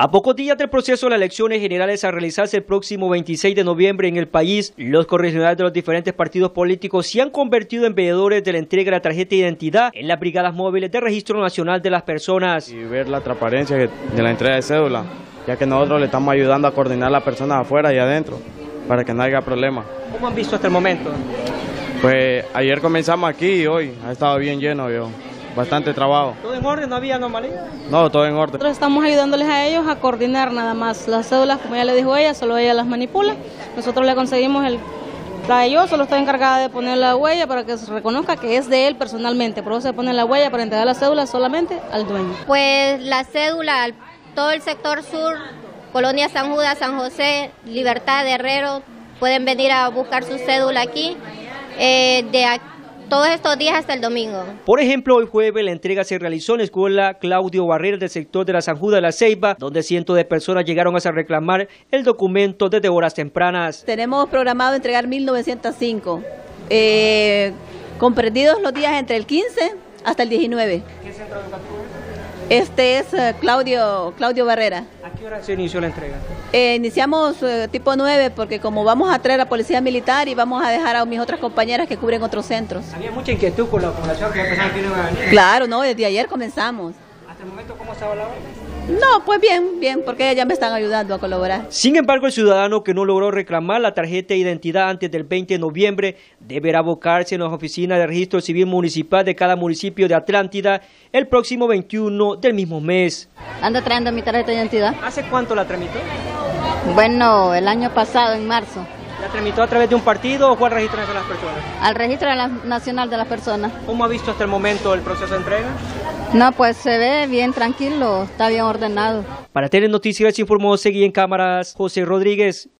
A pocos días del proceso de las elecciones generales a realizarse el próximo 26 de noviembre en el país, los correligionarios de los diferentes partidos políticos se han convertido en veedores de la entrega de la tarjeta de identidad en las brigadas móviles de registro nacional de las personas. Y ver la transparencia de la entrega de cédula, ya que nosotros le estamos ayudando a coordinar a las personas afuera y adentro, para que no haya problema. ¿Cómo han visto hasta el momento? Pues ayer comenzamos aquí y hoy ha estado bien lleno, bastante trabajo. ¿Todo en orden? ¿No había anomalía? No, todo en orden. Nosotros estamos ayudándoles a ellos a coordinar nada más. Las cédulas, como ya le dijo ella, solo ella las manipula. Nosotros le conseguimos yo solo estoy encargada de poner la huella para que se reconozca que es de él personalmente. Por eso se pone la huella para entregar la cédula solamente al dueño. Pues la cédula, todo el sector sur, Colonia San Judas, San José, Libertad, Herrero, pueden venir a buscar su cédula aquí. Todos estos días hasta el domingo. Por ejemplo, hoy jueves la entrega se realizó en la escuela Claudio Barrera del sector de la San Judas de la Ceiba, donde cientos de personas llegaron a reclamar el documento desde horas tempranas. Tenemos programado entregar 1905, comprendidos los días entre el 15 hasta el 19. ¿Qué centro educativo es? Este es Claudio Barrera. ¿A qué hora se inició la entrega? Iniciamos tipo 9 porque como vamos a traer a policía militar y vamos a dejar a mis otras compañeras que cubren otros centros. ¿Había mucha inquietud con la población que ya pensaban que no iban a venir? Claro, no, desde ayer comenzamos. ¿Hasta el momento cómo estaba la hora? No, pues bien, porque ya me están ayudando a colaborar. Sin embargo, el ciudadano que no logró reclamar la tarjeta de identidad antes del 20 de noviembre deberá abocarse en las oficinas de registro civil municipal de cada municipio de Atlántida el próximo 21 del mismo mes. Ando trayendo mi tarjeta de identidad. ¿Hace cuánto la tramitó? Bueno, el año pasado, en marzo. ¿La tramitó a través de un partido o fue al registro de las personas? Al registro nacional de las personas. ¿Cómo ha visto hasta el momento el proceso de entrega? No, pues se ve bien tranquilo, está bien ordenado. Para Telenoticias informó, seguí en cámaras, José Rodríguez.